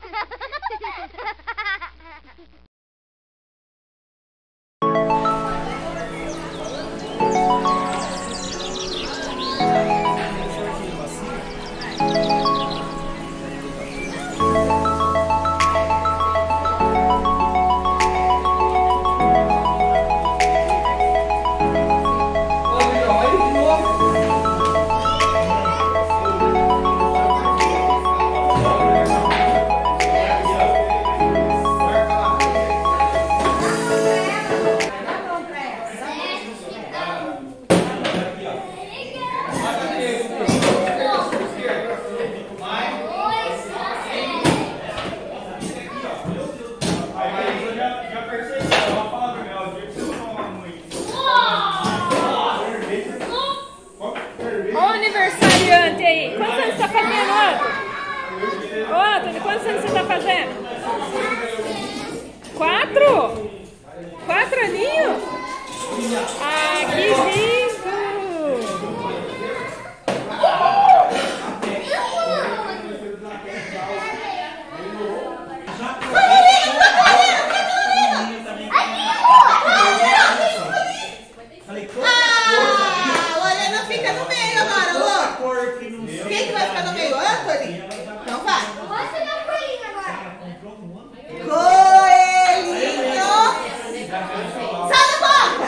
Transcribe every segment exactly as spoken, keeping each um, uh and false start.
Aniversariante aí, quantos anos você está fazendo, Antônio? Ô, Antônio, quantos anos você está fazendo? Quatro? Quatro aninhos? Ah, que lindo! Quem que vai ficar no meio? Anthony? Então vai. Mostra meu coelhinho agora. Coelhinho! Sai da boca!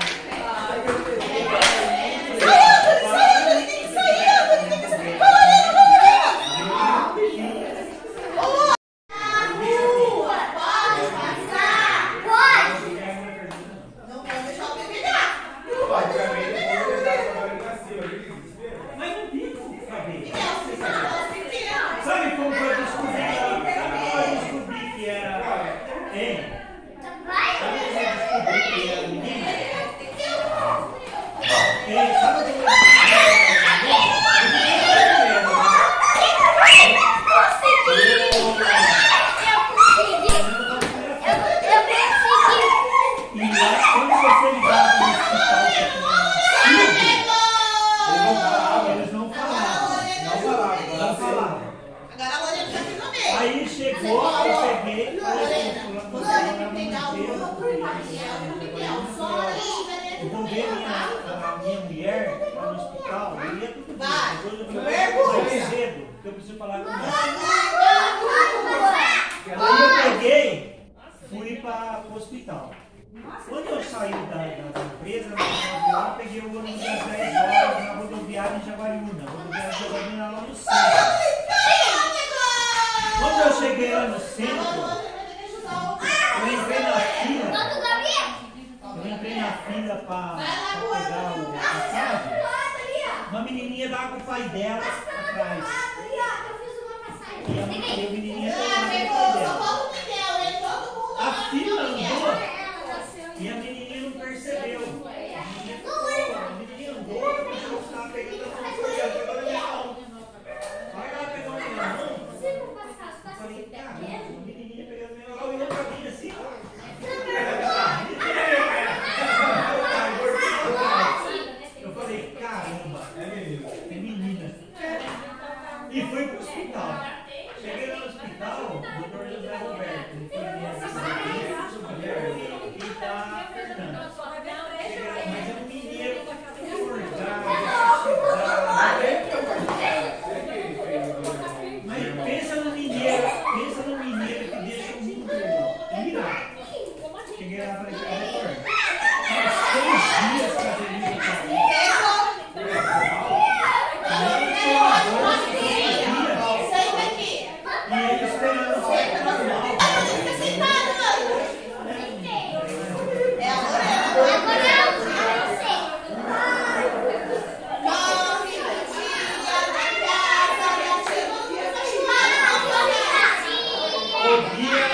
Sai, Anthony! Sai, Anthony! Tem que sair, Anthony! Tem que sair! Coelhinho, coelhinho! Na rua! Pode passar! Pode! Não pode deixar o bebê pegar! Não pode deixar o bebê pegar! Sabe como foi descobrir? Eu descobri que era. Hein? Sabe como eu descobri que era menina? Hein? Sabe como eu E lá, quando você ligava no hospital, eles não falavam. Não falavam. Não falavam. Agora a Lorena tá aqui no meio. Aí chegou, eu peguei, falei, Lorena tem que pegar o outro e o eu vou ver minha, a minha mulher lá no hospital, eu ia tudo bem. Vai. Depois eu vou Pergunta. cedo, porque eu preciso falar com ela. Aí eu peguei, fui para o hospital. Quando eu saí da, da, da empresa, eu peguei o ônibus às dez horas na rodoviária em Jaguariúna. A rodoviária de Jaguariúna lá no centro. Quando eu cheguei lá no centro, eu entrei na fila. Eu entrei na fila para pegar o passagem. Uma menininha dava com o pai dela atrás. E a menininha dava com o pai dela. A fila andou e a menininha não percebeu. A menininha andou, começou a ficar pegando a mão. Agora minha mão. Vai lá pegar a minha mão. Eu falei, cara, a menininha pegando a minha mão. Ela olhou pra mim assim. Eu falei, caramba, é menina. E fui pro hospital. Cheguei no hospital, o doutor José Roberto. Ele foi minha assistente, ele tá Fernando. Mas é um mineiro forjado, mas pensa no mineiro, pensa no mineiro que deixa o mundo irado. Cheguei lá e falei, doutor, faz seis dias que a Denise tá ali. E ele esperando só para o final. É a Lorena. O dia